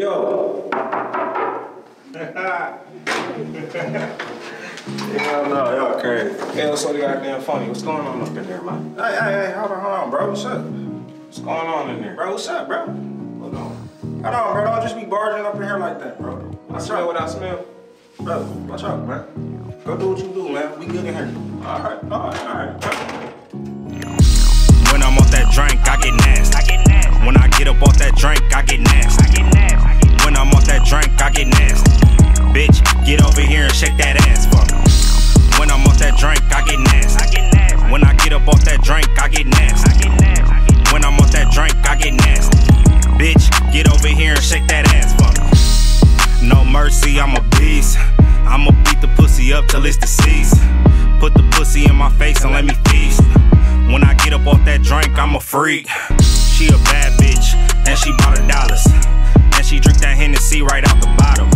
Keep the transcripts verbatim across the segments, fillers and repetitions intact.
Yo. Hell no, y'all crazy. Hell, so goddamn funny. What's going on up in there, man? Hey, hey, hey, hold on, hold on, bro. What's up? What's going on in there? Bro, what's up, bro? Hold on. Hold on, bro. Don't just be barging up in here like that, bro. I smell what I smell. Bro, watch out, man. Go do what you do, man. We good in here. All right, all right, all right, bro. When I'm off that drink, I get nasty. I get nasty. When I get up off that drink, I get nasty. I get nasty. When I'm off that drink, I get nasty. Bitch, get over here and shake that ass for me. When I'm off that drink, I get nasty. I get nasty. When I get up off that drink, I get nasty. I get nasty. When I'm off that drink, I get nasty. Bitch, get over here and shake that ass for me. No mercy, I'm a beast. I'ma beat the pussy up till it's deceased. Put the pussy in my face and let me feast. When I get up off that drink, I'm a freak. She a bad bitch, and she bought a dollars. And she drink that Hennessy right out the bottle.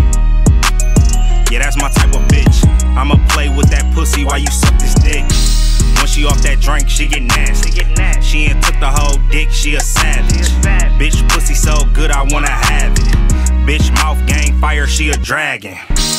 Yeah, that's my type of bitch. I'ma play with that pussy while you suck this dick. When she off that drink, she get nasty. She ain't took the whole dick, she a savage. Bitch, pussy so good, I wanna have it. Bitch, mouth gang fire, she a dragon.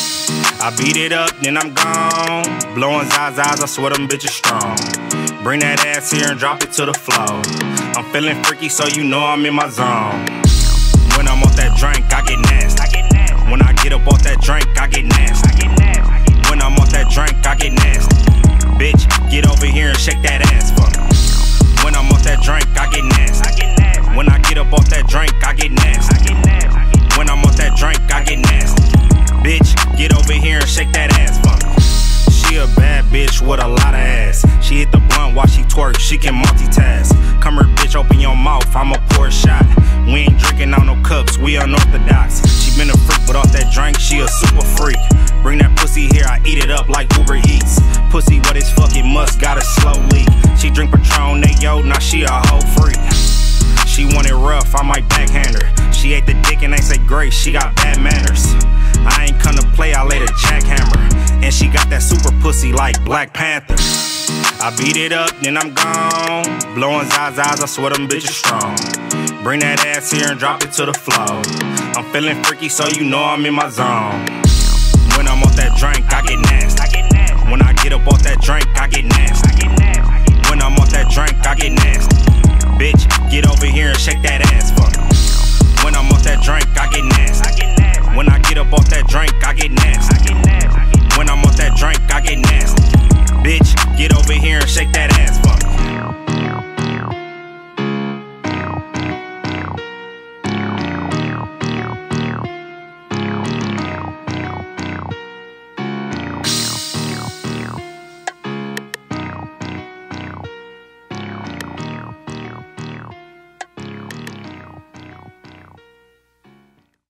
I beat it up, then I'm gone. Blowing zazas, I swear them bitches strong. Bring that ass here and drop it to the floor. I'm feeling freaky, so you know I'm in my zone. When I'm off that drink, I get nasty. I get nasty. When I get up off that drink, I get nasty. I get nasty. When I'm off that drink, I get nasty. Bitch, get over here and shake that ass for me. When I'm off that drink, I get nasty. I get nasty. When I get up off that drink, I get nasty. I get nasty. When I'm off that drink, I get nasty. Bitch, get over here and shake that ass for me. She a bad bitch with a lot of ass. She hit the blunt while she twerk, she can multitask. Come here, bitch, open your mouth, I'ma pour a shot. We ain't drinking out no cups, we unorthodox. She been a freak, but off that drink, she a super freak. Bring that pussy here, I eat it up like Uber Eats. Pussy what is fucking must, got a slow leak. She drink Patron, they yo, now she a whole freak. She want it rough, I might backhand her. She ate the dick and ain't say great, she got bad manners. I ain't come to play, I laid a jackhammer. And she got that super pussy like Black Panther. I beat it up, then I'm gone. Blowing zazas, I swear them bitches strong. Bring that ass here and drop it to the floor. I'm feeling freaky, so you know I'm in my zone. When I'm off that drink, I get nasty. I get nasty. When I get up off that drink, I get nasty. I get nasty. When I'm off that drink, I get nasty. Bitch, get over here and shake that ass for me. When I'm off that drink, I get nasty. I get nasty. When I get up off that drink, I get nasty. I get nasty. When I'm off that drink, I get nasty. Bitch, get over here and shake that ass.